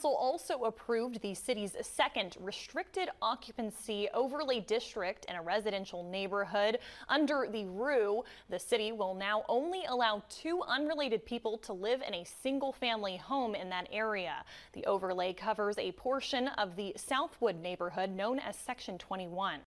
Council also approved the city's second Restricted Occupancy Overlay district in a residential neighborhood. Under the ROO, the city will now only allow 2 unrelated people to live in a single-family home in that area. The overlay covers a portion of the Southwood neighborhood known as Section 21.